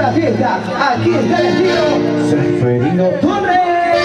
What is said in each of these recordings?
la fiesta, aquí está el estilo Seferino Torres.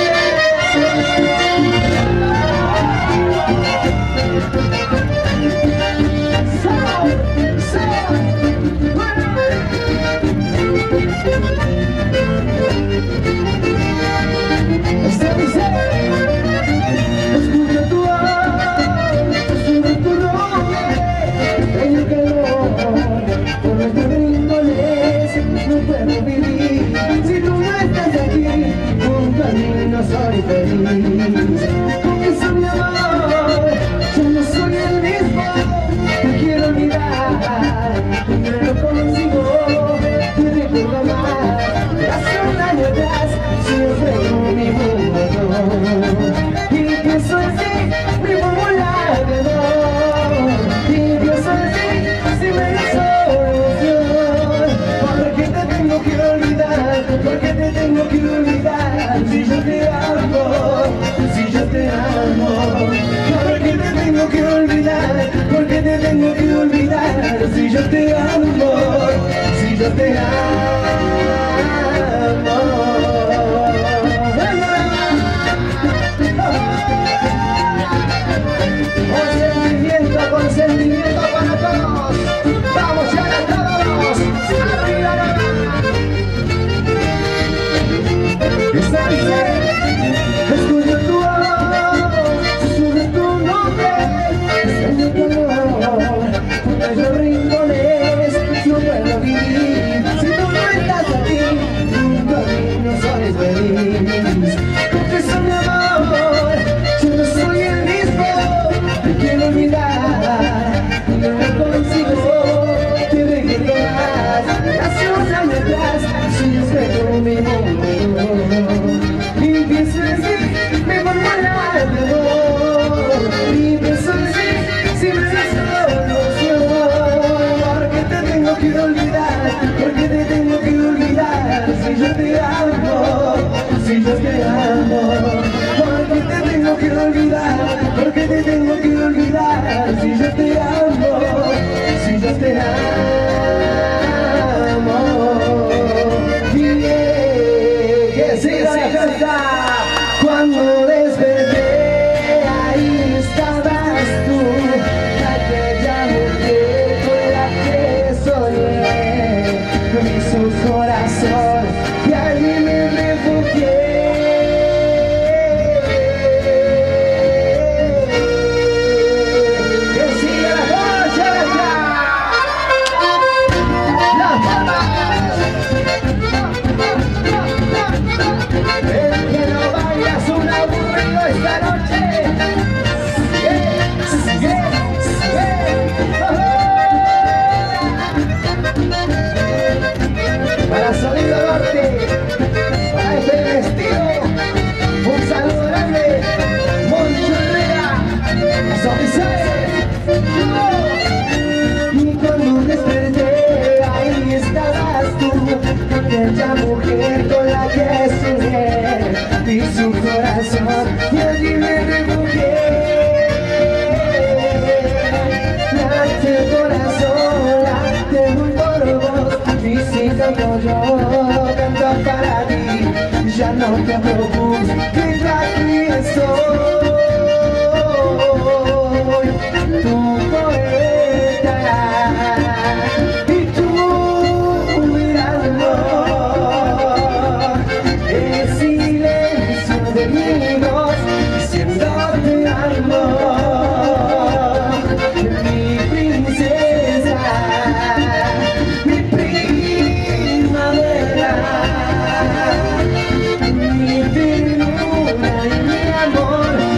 Escucha tu voz, sube tu nombre, extraño calor por nuestros rincones. No puedo vivir si tú no estás aquí, junto a mí no soy feliz. Confieso mi amor, yo no soy el mismo, te quiero olvidar, no lo consigo, te recuerdo más. Hace un año atrás, siempre con mi mundo, y pienso así, mi fórmula de amor, y pienso así, si me da solución. ¿Por qué te tengo que olvidar? ¿Por qué te tengo que olvidar? Si yo te amo, si yo te amo. ¿Por qué te tengo que olvidar? ¿Por qué te tengo que olvidar? Si yo te amo, si yo te amo. Con sentimiento para todos. Vamos ya a todos. Arriba. Esta dice, escucha tu voz, sube tu nombre, extraño calor, junto a los rincones, no puedo vivir si tú no estás aquí, junto a mí no soy feliz. Confieso mi amor, yo no soy el mismo, te quiero olvidar, no lo consigo, te dejé tomar. Hace un año atrás, siempre con mi mundo, y pienso así, me fórmula de amor, y pienso así, si me das solución. ¿Por qué te tengo que olvidar? ¿Por qué te tengo que olvidar? Si yo te amo, si yo te amo. ¿Por qué te tengo que olvidar? ¿Por qué te tengo que olvidar? Si yo te amo, si yo te amo. Que siga la fiesta. Cuando desperté, ahí estabas tú, aquella mujer con la que soñé, me hizo un corazón y allí me refugié. Para Sonido Norte, para este vestido, un saludo grande, Moncho Herrera, eso dice. Y cuando desperté, ahí estabas tú, aquella mujer con la que soñé, vi su corazón y allí me refugié. Late el corazón, late muy por vos, y si canto yo, canto para ti, ya no te preocupes, que aquí estoy, tu poeta, y tú mirando el silencio de mi voz, diciendo te amo. Mi ternura y mi amor.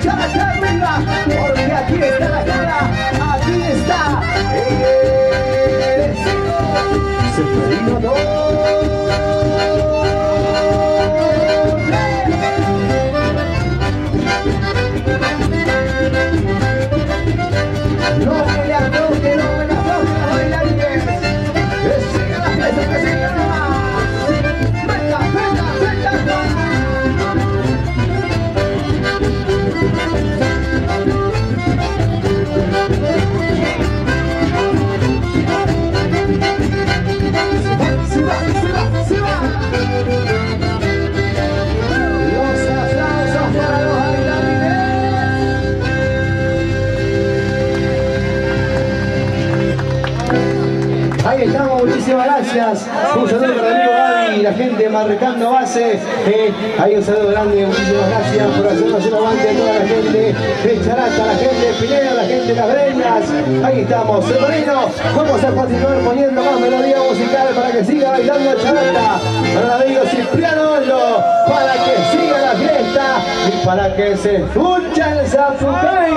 chacha arriba, porque aquí está la cara, aquí está el Seferino no me le afloje, no me le afloje a bailarines. Que siga la fiesta, que siga nomás. Venga, venga, venga, venga. Se va, se va, se va. Los aplausos para los bailarines. Ahí estamos, muchísimas gracias. Un saludo para el amigo Gaby y la gente marcando base. Ahí un saludo grande, muchísimas gracias por hacernos un aguante a toda la gente de Charata, la gente de Pineda, la gente de Las Breñas. Ahí estamos, Seferino. Vamos a continuar poniendo más melodía musical para que siga bailando Charata. Para el amigo Cipriano Ollo, para que siga la fiesta y para que se escuche el Zapucay.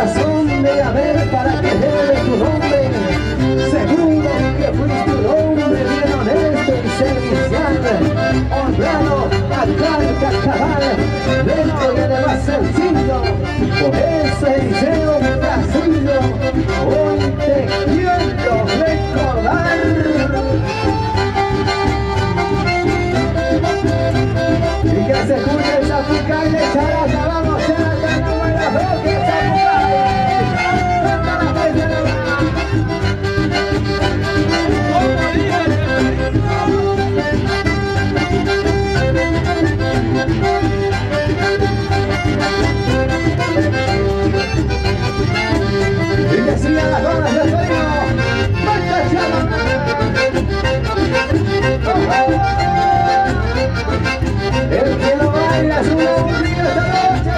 razón de haber para que debe tu nombre. Seguro que fuiste un hombre bien honesto y servicial, honrado, acá, cabal, lento y además sencillo. Por ese Eliseo Brasillo, hoy te quiero recordar. Y que se escuche el zapucay de Charata, vamos Charata, no me la toques, zapucay. Canta la fecha y que sigan las donas de sueño. ¡Canta Charata! El que lo baila es un hombre esta noche.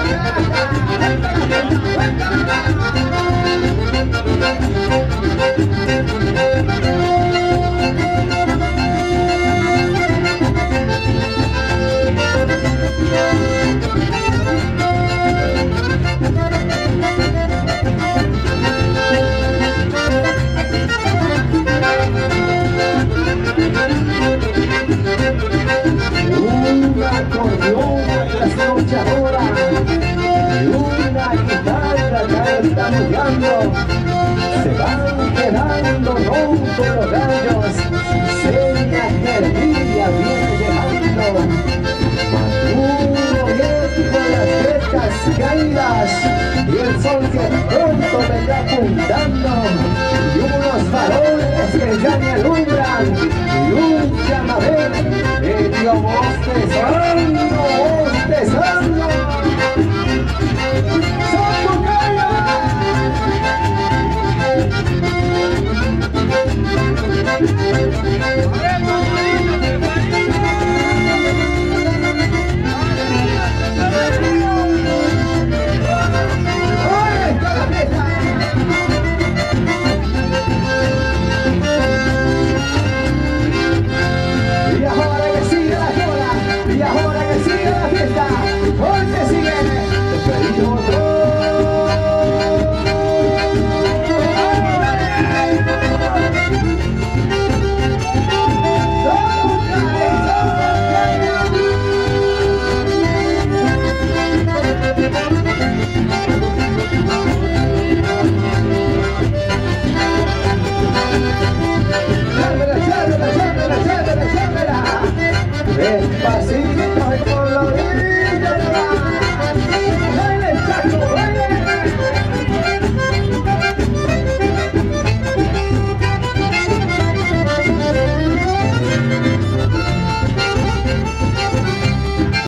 Una acordeón trasnochadora y una guitarra tartamudeando, se van quedando roncos los gallos, seña que el día viene llegando. Maduro bien con las frescas caídas y el sol que pronto vendrá apuntando.